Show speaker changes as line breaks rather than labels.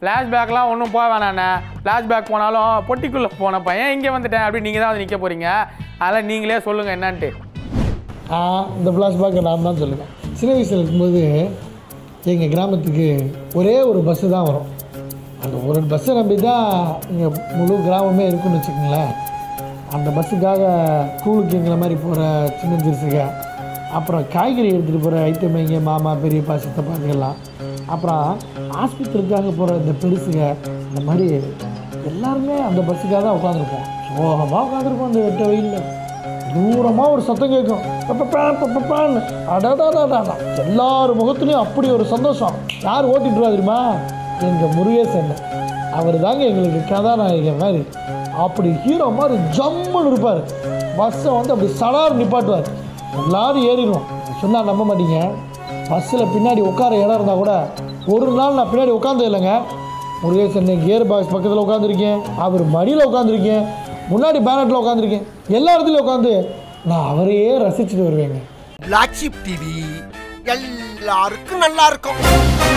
ஃப்ளாஷ்பேக்லாம் ஒன்றும் போக வேணாண்ணே. ஃப்ளாஷ்பேக் போனாலும் பொட்டிக்குள்ளே போன பையன் இங்கே வந்துட்டேன் அப்படின்னு நீங்கள் தான் வந்து நிற்க போகிறீங்க. அதனால் நீங்களே சொல்லுங்கள் என்னான்ட்டு.
இந்த ஃப்ளாஷ்பேக்கை நான் தான் சொல்லுவேன். சின்ன வயசில் இருக்கும்போது எங்கள் கிராமத்துக்கு ஒரே ஒரு பஸ்ஸு தான் வரும். அந்த ஒரு பஸ்ஸை நம்பி தான் இங்கே முழு கிராமமே இருக்குன்னு வச்சுக்கோங்களேன். அந்த பஸ்ஸுக்காக ஸ்கூலுக்கு எங்களை மாதிரி போகிற சின்ன சிறுசுங்க, அப்புறம் காய்கறி எடுத்துகிட்டு போகிற ஐட்டமைங்க, மாமா பெரியப்பா சித்தப்பாங்கெல்லாம், அப்புறம் ஆஸ்பத்திரிக்காக போகிற இந்த பெருசுங்க, இந்த மாதிரி எல்லாருமே அந்த பஸ்ஸுக்காக தான் உட்காந்துருப்போம். சோகமாக உட்காந்துருப்போம். அந்த வெட்ட வெயிலில் தூரமாக ஒரு சத்தம் கேட்கும், பப்பான்னு. அடாடாடாடா, எல்லார் முகத்துலேயும் அப்படி ஒரு சந்தோஷம். யார் ஓட்டிட்டுருவா தெரியுமா? எங்கள் முருகேசன். அவர் தாங்க எங்களுக்கு கதாநாயகன் மாதிரி. அப்படி ஹீரோ மாதிரி ஜம்முன்னு இருப்பார். பஸ்ஸை வந்து அப்படி சடார் நிப்பாட்டுவார். எல்லோரும் ஏறிடுவோம். சொன்னால் நம்ப மாட்டீங்க, பஸ்ஸில் பின்னாடி உட்கார இடம் இருந்தால் கூட ஒரு நாள் நான் பின்னாடி உட்காந்தது இல்லைங்க. முருகேசன் கியர் பாக்ஸ் பக்கத்தில் உட்காந்துருக்கேன், அவர் மடியில் உட்காந்துருக்கேன், முன்னாடி பேனட்டில் உட்காந்துருக்கேன், எல்லா இடத்துலையும் உட்காந்து நான் அவரையே ரசிச்சுட்டு வருவேங்க.
பிளாக் ஷீப் டிவி எல்லாருக்கும் நல்லா இருக்கும்.